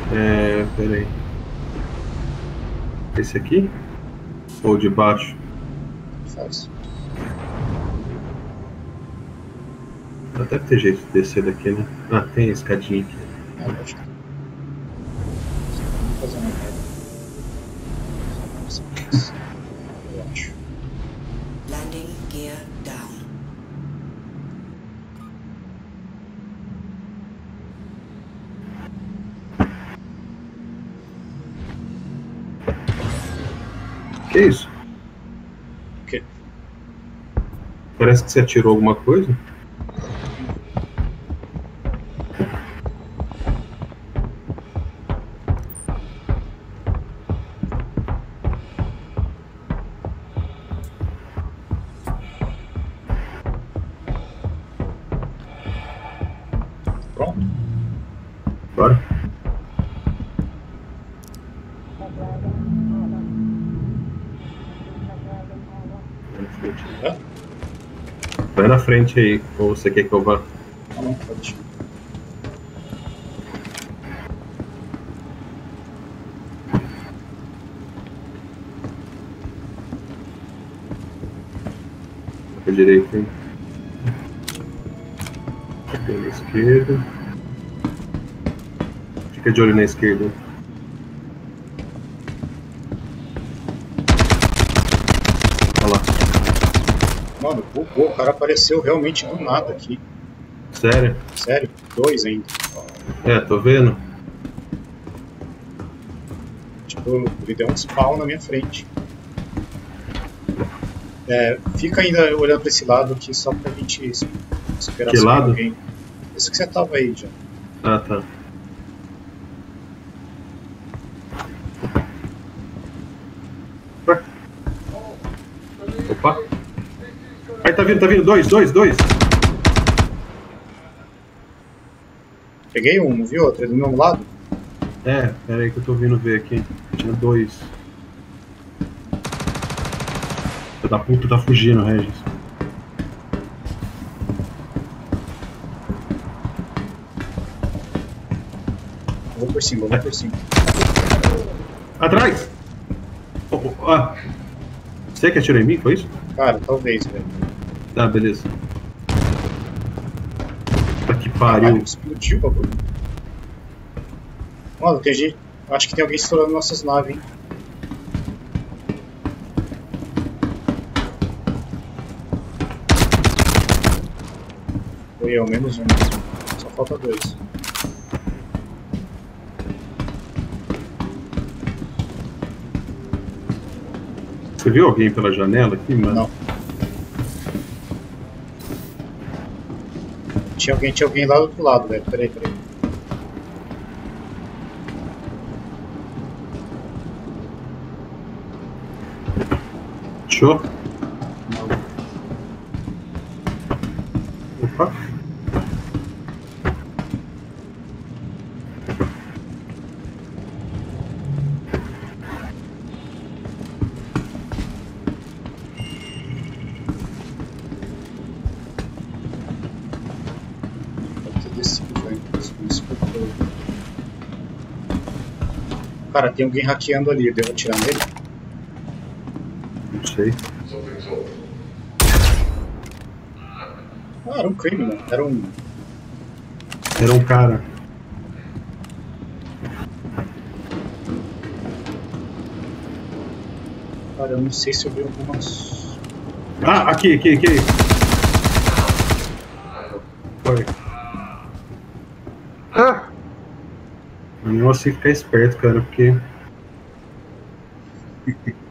Pera aí. Esse aqui? Ou de baixo? Faz. Deve ter jeito de descer daqui, né? Ah, tem a escadinha aqui. Lógico. Vamos fazer uma merda. Eu acho. Landing gear down. Que isso? O quê? Parece que você atirou alguma coisa. Pronto? Bora. Hã? Vai na frente aí, ou você quer que eu vá? Não, pode. Pra direita, hein? Pela esquerda. Fica de olho na esquerda. Olha lá. Mano, bugou. O cara apareceu realmente do nada aqui. Sério? Sério, 2 ainda. Tô vendo. Tipo, ele deu um spawn na minha frente. Fica ainda olhando pra esse lado aqui só pra gente esperar Que subir lado? alguém. Esse que você tava aí já. Ah, tá. Ué? Opa. Aí, tá vindo. Dois. Peguei um, não viu? Outro é do meu lado. Pera aí que eu tô vindo ver aqui. Tinha 2. Filho da puta tá fugindo, Regis. Vou por cima. Atrás! Você que atirou em mim, foi isso? Cara, talvez, velho. Ah, beleza. Puta que Caralho, pariu. explodiu o bagulho. Mano, tem gente. Acho que tem alguém estourando nossas naves, hein? Foi eu, menos um. Só falta 2. Você viu alguém pela janela aqui, mano? Não. Tinha alguém lá do outro lado, velho. Peraí. Show? Não. Opa. Pode ter descido, velho. Isso que eu tô. Cara, tem alguém hackeando ali. Eu devo atirar nele? Não sei. Ah, era um criminal. Era um cara. Cara, eu não sei se eu vi algumas. Ah, aqui. Foi. O negócio é ficar esperto, cara, porque